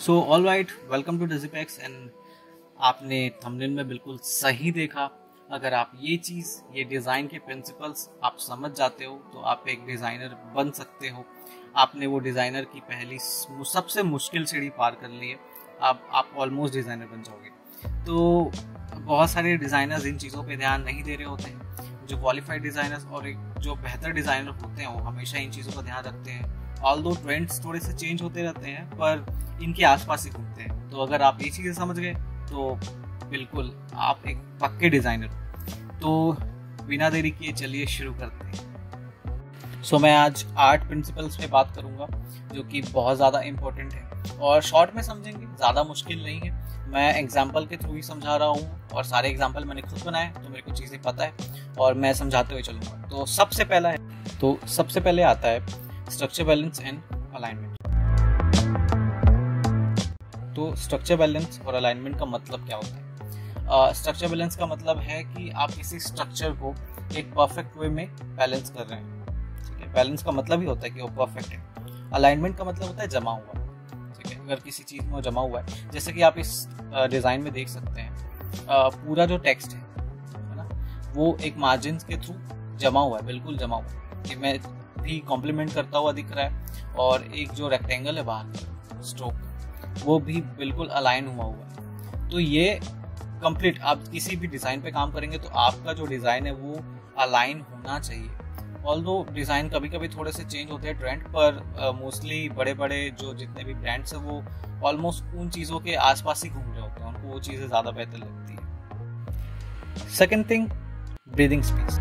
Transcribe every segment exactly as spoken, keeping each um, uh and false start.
So all right, welcome to Digipex. And आपने thumbnail में बिल्कुल सही देखा। अगर आप ये चीज़, ये डिज़ाइन के प्रिंसिपल्स आप समझ जाते हो तो आप एक डिज़ाइनर बन सकते हो। आपने वो डिज़ाइनर की पहली सबसे मुश्किल सीढ़ी पार कर ली है। अब आप ऑलमोस्ट डिज़ाइनर बन जाओगे। तो बहुत सारे डिज़ाइनर्स इन चीज़ों पे ध्यान नहीं दे रहे होते हैं। जो क्वालिफाइड डिज़ाइनर्स और एक जो बेहतर डिज़ाइनर होते हैं वो हमेशा इन चीज़ों का ध्यान रखते हैं। ऑल दो ट्रेंड्स थोड़े से चेंज होते रहते हैं पर इनके आसपास ही घूमते हैं। तो अगर आप ये चीज़ें समझ गए तो बिल्कुल आप एक पक्के डिज़ाइनर हो। तो बिना देरी किए चलिए शुरू करते हैं। सो so, मैं आज आर्ट प्रिंसिपल्स पे बात करूंगा जो कि बहुत ज़्यादा इम्पोर्टेंट है और शॉर्ट में समझेंगे, ज़्यादा मुश्किल नहीं है। मैं एग्जाम्पल के थ्रू ही समझा रहा हूँ और सारे एग्जाम्पल मैंने खुद बनाए तो मेरे को चीज़ें पता है और मैं समझाते हुए चलूँगा। तो सबसे पहला है तो सबसे पहले आता है स्ट्रक्चर बैलेंस एंड अलाइनमेंट। तो स्ट्रक्चर बैलेंस और अलाइनमेंट का मतलब क्या होता है? स्ट्रक्चर uh, बैलेंस का मतलब है कि आप किसी स्ट्रक्चर को एक परफेक्ट वे में बैलेंस कर रहे हैं। ठीक है, बैलेंस का मतलब ही होता है कि वो परफेक्ट है। अलाइनमेंट का मतलब होता है जमा हुआ। ठीक है, अगर किसी चीज़ में वो जमा हुआ है, जैसे कि आप इस डिज़ाइन uh, में देख सकते हैं, uh, पूरा जो टेक्स्ट है है ना, वो एक मार्जिन के थ्रू जमा हुआ है, बिल्कुल जमा हुआ है। कि मैं भी कॉम्प्लीमेंट करता हुआ दिख रहा है और एक जो रेक्टेंगल है बाहर स्ट्रोक वो भी बिल्कुल अलाइन हुआ हुआ है। तो ये कंप्लीट, आप किसी भी डिज़ाइन पे काम करेंगे तो आपका जो डिज़ाइन है वो अलाइन होना चाहिए। ऑल्दो डिज़ाइन कभी कभी थोड़े से चेंज होते हैं ट्रेंड पर, मोस्टली uh, बड़े बड़े जो जितने भी ब्रांड्स हैं वो ऑलमोस्ट उन चीज़ों के आसपास ही घूम रहे होते हैं, उनको वो चीज़ें ज़्यादा बेहतर लगती है। Second thing, breathing space.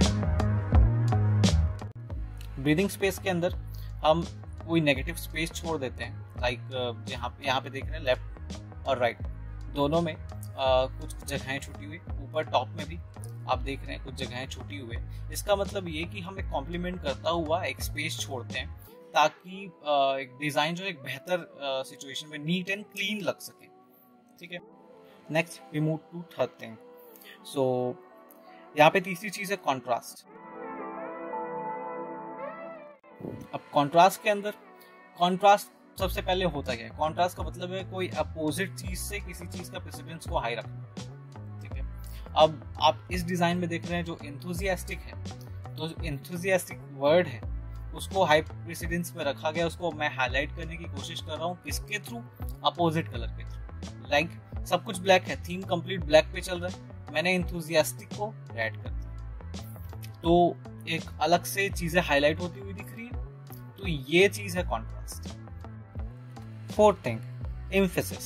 Breathing space के अंदर हम कोई नेगेटिव स्पेस छोड़ देते हैं। लाइक जहाँ यहाँ पे देख रहे हैं लेफ्ट और राइट दोनों में आ, कुछ जगहें छूटी हुई, ऊपर टॉप में भी आप देख रहे हैं कुछ जगहें छूटी हुई। इसका मतलब ये कि हम एक कॉम्प्लीमेंट करता हुआ एक स्पेस छोड़ते हैं ताकि आ, एक डिज़ाइन जो एक बेहतर सिचुएशन में नीट एंड क्लीन लग सके। ठीक है, next we move to third thing. So यहाँ पे तीसरी चीज़ है कॉन्ट्रास्ट। अब कॉन्ट्रास्ट के अंदर कॉन्ट्रास्ट सबसे पहले होता क्या है? कॉन्ट्रास्ट का मतलब है कोई अपोजिट चीज से किसी चीज का प्रेसिडेंस को हाई रखना। ठीक है, अब आप इस डिजाइन में देख रहे हैं जो एंथुसियास्टिक है, तो जो एंथुसियास्टिक वर्ड है उसको हाई प्रेसिडेंस में रखा गया। उसको मैं हाईलाइट करने की कोशिश कर रहा हूँ किसके थ्रू? अपोजिट कलर के थ्रू। लाइक सब कुछ ब्लैक है, थीम कंप्लीट ब्लैक पे चल रहा है, मैंने एंथुसियास्टिक को रेड कर दिया तो एक अलग से चीजें हाईलाइट होती हुई दिख रही है। तो ये चीज है contrast. Fourth thing, emphasis.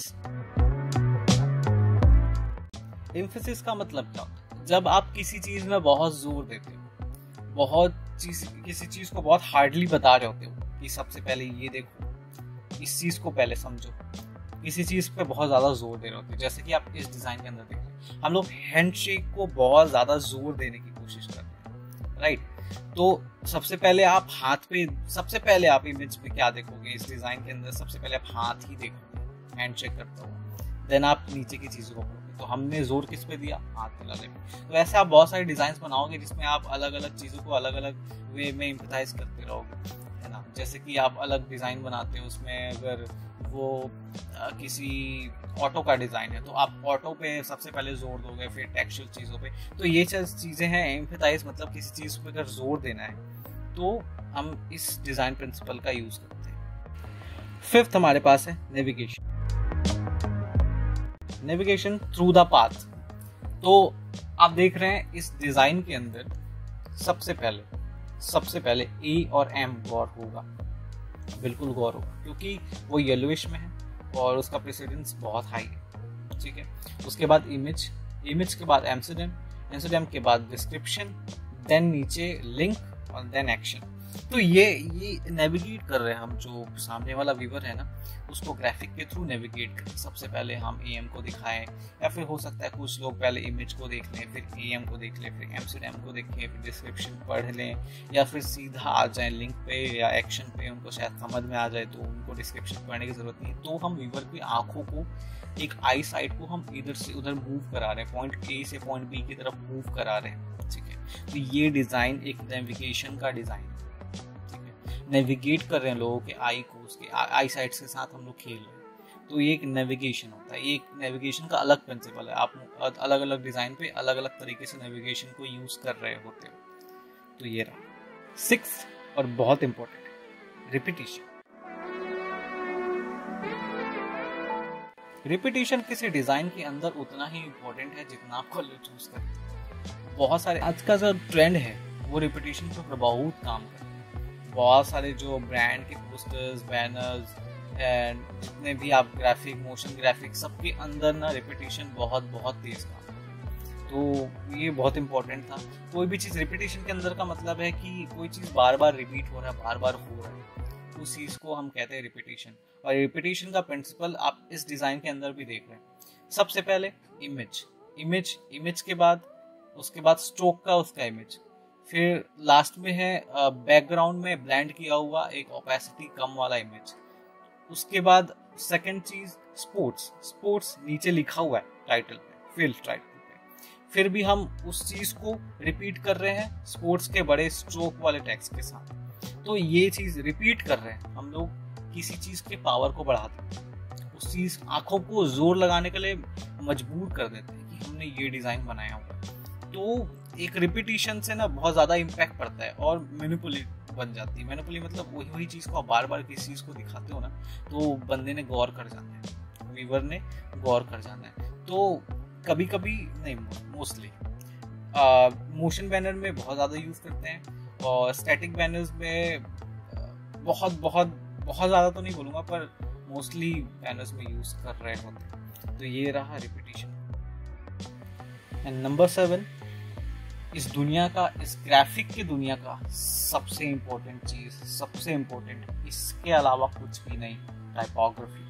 Emphasis का मतलब क्या होता है? जब आप किसी चीज में बहुत जोर देते हो, बहुत चीज किसी चीज को बहुत हार्डली बता रहे होते हो कि सबसे पहले ये देखो, इस चीज को पहले समझो, किसी चीज पे बहुत ज्यादा जोर दे रहे होते हैं। जैसे कि आप इस डिजाइन के अंदर देख रहे हैं, हम लोग हैंडशेक को बहुत ज्यादा जोर देने की कोशिश करते हैं, राइट? तो सबसे पहले आप हाथ पे, सबसे पहले आप इमेज में क्या देखोगे इस डिजाइन के अंदर? सबसे पहले आप हाथ ही देखोगे हैंडशेक करता हुआ, देन आप नीचे की चीजों को पढ़ोगे। तो हमने जोर किस पे दिया? हाथ मिलाने पे। तो ऐसे आप बहुत सारे डिजाइन बनाओगे जिसमें आप अलग अलग चीजों को अलग अलग वे में एम्पैथाइज करते रहोगे, है ना। जैसे कि आप अलग डिजाइन बनाते हो, उसमें अगर वो आ, किसी ऑटो का डिजाइन है तो आप ऑटो पे सबसे पहले जोर दोगे, फिर टेक्सचुअल चीजों पे। तो ये चीजें हैं एम्फेसाइज, मतलब किसी चीज पे अगर जोर देना है तो हम इस डिजाइन प्रिंसिपल का यूज करते हैं। फिफ्थ हमारे पास है navigation. Navigation through the path. तो आप देख रहे हैं इस डिजाइन के अंदर सबसे पहले सबसे पहले ए और एम गौर होगा, बिल्कुल गौर होगा, क्योंकि वो येलोइश में है और उसका प्रेसिडेंस बहुत हाई है। ठीक है, उसके बाद इमेज, इमेज के बाद एम्स्टर्डम, एम्स्टर्डम के बाद डिस्क्रिप्शन, देन नीचे लिंक और देन एक्शन। तो ये ये नेविगेट कर रहे हैं हम, जो सामने वाला व्यूअर है ना उसको ग्राफिक के थ्रू नेविगेट करें। सबसे पहले हम ए एम को दिखाएं, या फिर हो सकता है कुछ लोग पहले इमेज को देख लें, फिर ए एम को देख लें, फिर एम्स्टर्डम को देखें, फिर डिस्क्रिप्शन पढ़ लें, या फिर सीधा आ जाए लिंक पे या एक्शन पे, उनको शायद समझ में आ जाए तो उनको डिस्क्रिप्शन पढ़ने की जरूरत नहीं। तो हम व्यूअर की आंखों को, एक आई साइड को हम इधर से उधर मूव करा रहे हैं, पॉइंट ए से पॉइंट बी की तरफ मूव करा रहे हैं। ठीक है, तो ये डिजाइन एक नेविगेशन का डिजाइन है। नेविगेट कर रहे हैं लोगों के आई को, उसके आई साइट्स के साथ हम लोग खेल रहे हैं। तो ये एक नेविगेशन होता है, ये एक नेविगेशन का अलग प्रिंसिपल है। आप अलग अलग डिज़ाइन पे अलग अलग तरीके से नेविगेशन को यूज़ कर रहे होते हो। तो ये रहा सिक्स और बहुत इंपॉर्टेंट, रिपीटिशन। रिपीटिशन किसी डिज़ाइन के अंदर उतना ही इम्पोर्टेंट है जितना आप कलर चूज करें। बहुत सारे आज का जो ट्रेंड है वो रिपीटिशन के ऊपर बहुत काम कर रहे हैं। बहुत सारे जो ब्रांड के पोस्टर्स, बैनर्स एंड जितने भी आप ग्राफिक, मोशन ग्राफिक, सबके अंदर ना रिपीटिशन बहुत बहुत तेज काम है। तो ये बहुत इंपॉर्टेंट था। कोई भी चीज़ रिपीटिशन के अंदर का मतलब है कि कोई चीज़ बार बार रिपीट हो रहा है, बार बार हो रहा है, उस चीज़ को हम कहते हैं रिपीटिशन। और रिपीटिशन का प्रिंसिपल आप इस डिज़ाइन के अंदर भी देख रहे हैं। सबसे पहले इमेज, इमेज इमेज के बाद उसके बाद स्ट्रोक का उसका इमेज, फिर लास्ट में है बैकग्राउंड में ब्लेंड किया हुआ एक ओपेसिटी कम वाला इमेज। उसके बाद सेकंड चीज स्पोर्ट्स, स्पोर्ट्स नीचे लिखा हुआ है टाइटल पे, फील्ड टाइटल पे, फिर भी हम उस चीज को रिपीट कर रहे हैं स्पोर्ट्स के बड़े स्ट्रोक वाले टेक्स्ट के साथ। तो ये चीज रिपीट कर रहे हैं हम लोग, किसी चीज के पावर को बढ़ाते हैं, उस चीज आंखों को जोर लगाने के लिए मजबूर कर देते हैं कि हमने ये डिजाइन बनाया हुआ। तो एक रिपीटिशन से ना बहुत ज्यादा इम्पैक्ट पड़ता है और मैनिपुलेट बन जाती है। मैनिपुलेट मतलब वही वही चीज को आप बार बार किसी चीज को दिखाते हो ना, तो बंदे ने गौर कर जाना है, व्यूअर ने गौर कर जाना है। तो कभी कभी नहीं, मोस्टली मोशन बैनर में बहुत ज्यादा यूज करते हैं और स्टैटिक बैनर्स में बहुत बहुत बहुत ज़्यादा तो नहीं बोलूँगा, पर मोस्टली बैनर्स में यूज़ कर रहे होते हैं। तो ये रहा रिपीटिशन। एंड नंबर सेवन, इस दुनिया का, इस ग्राफिक की दुनिया का सबसे इम्पोर्टेंट चीज़, सबसे इम्पोर्टेंट, इसके अलावा कुछ भी नहीं, टाइपोग्राफी।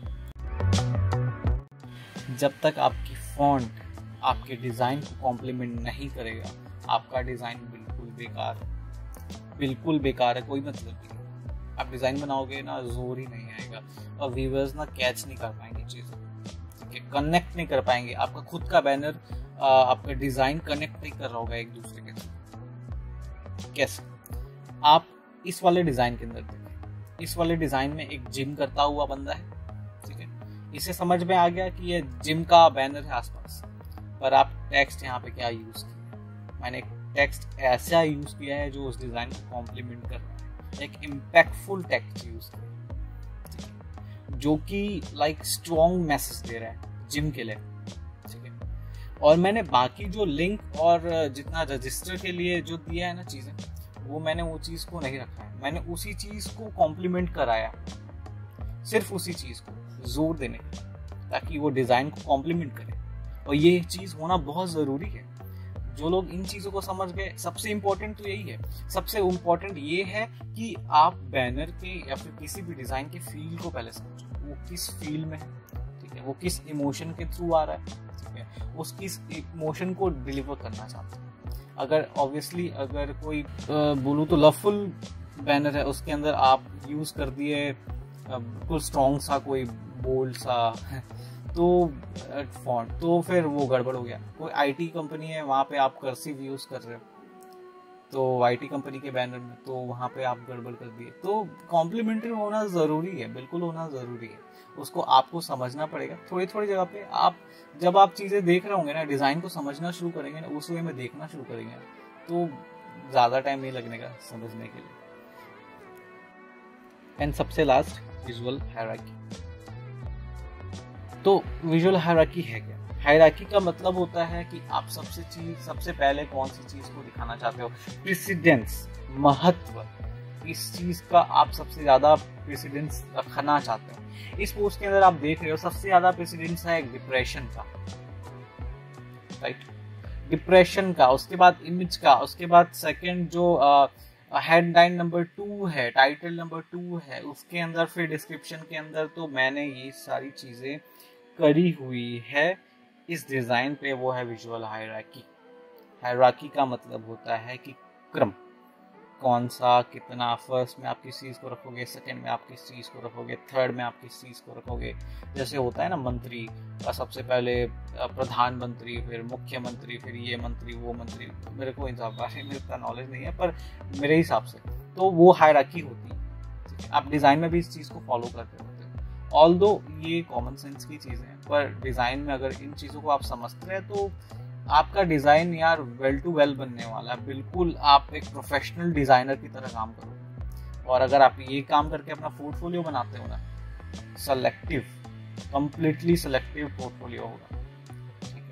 जब तक आपकी फॉन्ट आपके डिज़ाइन को कॉम्प्लीमेंट नहीं करेगा, आपका डिज़ाइन बिल्कुल बेकार है, बिल्कुल बेकार है, कोई मतलब नहीं। आप डिज़ाइन बनाओगे ना, जोर ही नहीं आएगा और व्यूअर्स ना कैच नहीं कर पाएंगे चीज़ों, ठीक है, कनेक्ट नहीं कर पाएंगे। आपका खुद का बैनर, आपका डिज़ाइन कनेक्ट नहीं कर रहा होगा एक दूसरे के साथ। कैसे? आप इस वाले डिज़ाइन के अंदर देखें, इस वाले डिज़ाइन में एक जिम करता हुआ बंदा है, ठीक है, इसे समझ में आ गया कि ये जिम का बैनर है आसपास, पर आप टेक्स्ट यहाँ पे क्या यूज़ किया? मैंने टेक्स्ट ऐसा यूज़ किया है जो उस डिज़ाइन को कॉम्प्लीमेंट कर रहा है, एक इम्पैक्टफुल टेक्स्ट यूज करें जो कि लाइक स्ट्रॉन्ग मैसेज दे रहा है जिम के लिए, ठीक है। और मैंने बाकी जो लिंक और जितना रजिस्टर के लिए जो दिया है ना चीजें, वो मैंने वो चीज को नहीं रखा है, मैंने उसी चीज को कॉम्प्लीमेंट कराया, सिर्फ उसी चीज को जोर देने के लिए, ताकि वो डिजाइन को कॉम्प्लीमेंट करे। और ये चीज होना बहुत जरूरी है। जो लोग इन चीज़ों को समझ गए, सबसे इम्पोर्टेंट तो यही है। सबसे इम्पोर्टेंट ये है कि आप बैनर के या फिर किसी भी डिज़ाइन के फील को पहले समझो, वो किस फील में है, ठीक है, वो किस इमोशन के थ्रू आ रहा है, ठीक है, उस किस इमोशन को डिलीवर करना चाहते हैं। अगर ऑब्वियसली अगर कोई बोलूँ तो लवफुल बैनर है, उसके अंदर आप यूज़ कर दिए बिल्कुल स्ट्रॉन्ग सा कोई बोल्ड सा तो फॉन्ट, तो फिर वो गड़बड़ हो गया। कोई आईटी कंपनी है, वहाँ पे आप कर्सिव यूज़ कर रहे हो, तो आईटी कंपनी के बैनर में, तो वहाँ पे आप गड़बड़ कर दिए। तो कॉम्प्लीमेंट्री होना ज़रूरी है, बिल्कुल होना ज़रूरी है, उसको आपको समझना पड़ेगा। थोड़ी थोड़ी जगह पे आप जब आप चीज़ें देख रहे होंगे ना, डिज़ाइन को समझना शुरू करेंगे ना, उस वे में देखना शुरू करेंगे, तो ज़्यादा टाइम नहीं लगने का समझने के लिए। एंड सबसे लास्ट, विजुअल हायरार्की। तो विजुअल हायरार्की है क्या? हायरार्की का मतलब होता है कि आप सबसे चीज सबसे पहले कौन सी चीज को दिखाना चाहते हो, प्रेसिडेंस, महत्व, इस चीज का आप सबसे ज्यादा प्रेसिडेंस रखना चाहते हो। इस पोस्ट के अंदर आप देख रहे हो सबसे ज्यादा प्रेसिडेंस है डिप्रेशन का, राइट, डिप्रेशन का, उसके बाद इमेज का, उसके बाद सेकंड जो हेडलाइन नंबर टू है, टाइटल नंबर टू है, उसके अंदर फिर डिस्क्रिप्शन के अंदर। तो मैंने ये सारी चीजें करी हुई है इस डिजाइन पे, वो है विजुअल हायरार्की। हायरार्की का मतलब होता है कि क्रम, कौन सा कितना, फर्स्ट में आप किस चीज़ को रखोगे, सेकंड में आप किस चीज़ को रखोगे, थर्ड में आप किस चीज़ को रखोगे। जैसे होता है ना मंत्री, सबसे पहले प्रधानमंत्री, फिर मुख्यमंत्री, फिर ये मंत्री वो मंत्री। मेरे को इन सब बारे में इतना नॉलेज नहीं है, पर मेरे हिसाब से तो वो हायरार्की होती है। आप डिज़ाइन में भी इस चीज़ को फॉलो करते होते हैं। ऑल्दो ये कॉमन सेंस की चीज़ें हैं, पर डिज़ाइन में अगर इन चीज़ों को आप समझते हैं तो आपका डिज़ाइन यार वेल टू वेल बनने वाला है। बिल्कुल आप एक प्रोफेशनल डिज़ाइनर की तरह काम करोगे। और अगर आप ये काम करके अपना पोर्टफोलियो बनाते हो ना, सेलेक्टिव, कंप्लीटली सेलेक्टिव पोर्टफोलियो होगा। ठीक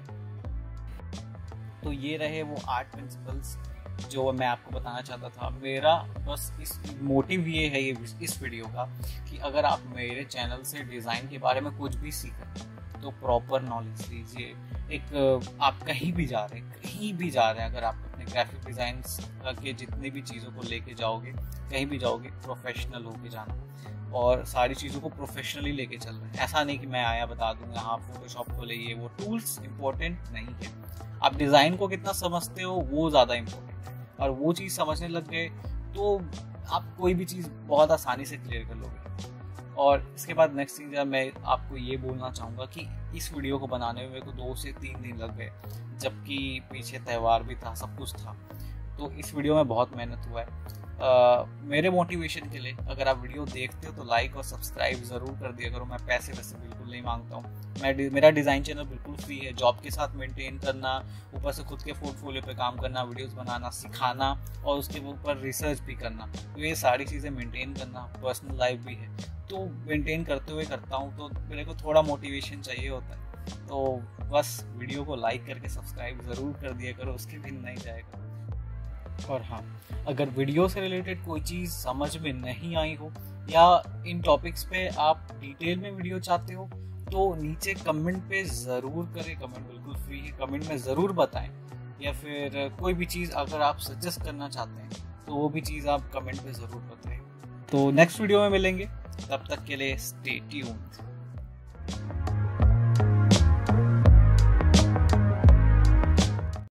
है, तो ये रहे वो आठ प्रिंसिपल्स जो मैं आपको बताना चाहता था। मेरा बस इस मोटिव ये है ये इस वीडियो का कि अगर आप मेरे चैनल से डिज़ाइन के बारे में कुछ भी सीखें तो प्रॉपर नॉलेज लीजिए। एक आप कहीं भी जा रहे हैं कहीं भी जा रहे हैं अगर आप अपने ग्राफिक डिज़ाइन के जितने भी चीज़ों को लेके जाओगे, कहीं भी जाओगे, प्रोफेशनल होके जाना और सारी चीज़ों को प्रोफेशनली लेके चल रहे हैं। ऐसा नहीं कि मैं आया बता दूंगा हाँ फोटोशॉप को ले, वो टूल्स इम्पोर्टेंट नहीं है। आप डिज़ाइन को कितना समझते हो वो ज़्यादा इम्पोर्टेंट है, और वो चीज़ समझने लग गए तो आप कोई भी चीज़ बहुत आसानी से क्लियर कर लोगे। और इसके बाद नेक्स्ट चीज़ मैं आपको ये बोलना चाहूँगा कि इस वीडियो को बनाने में मेरे को दो से तीन दिन लग गए, जबकि पीछे त्यौहार भी था, सब कुछ था। तो इस वीडियो में बहुत मेहनत हुआ है। Uh, मेरे मोटिवेशन के लिए अगर आप वीडियो देखते हो तो लाइक और सब्सक्राइब ज़रूर कर दिया करो। मैं पैसे वैसे बिल्कुल नहीं मांगता हूँ। मैं मेरा डिज़ाइन चैनल बिल्कुल फ्री है। जॉब के साथ मेंटेन करना, ऊपर से खुद के पोर्टफोलियो पे काम करना, वीडियोस बनाना, सिखाना और उसके ऊपर रिसर्च भी करना, तो ये सारी चीज़ें मेंटेन करना, पर्सनल लाइफ भी है तो मेंटेन करते हुए करता हूँ। तो मेरे को थोड़ा मोटिवेशन चाहिए होता है, तो बस वीडियो को लाइक करके सब्सक्राइब ज़रूर कर दिया करो, उसके बिन नहीं जाएगा। और हाँ, अगर वीडियो से रिलेटेड कोई चीज़ समझ में नहीं आई हो या इन टॉपिक्स पे आप डिटेल में वीडियो चाहते हो तो नीचे कमेंट पे ज़रूर करें। कमेंट बिल्कुल फ्री है, कमेंट में ज़रूर बताएं। या फिर कोई भी चीज़ अगर आप सजेस्ट करना चाहते हैं तो वो भी चीज़ आप कमेंट पे ज़रूर बताएं। तो नेक्स्ट वीडियो में मिलेंगे, तब तक के लिए स्टे ट्यून्ड।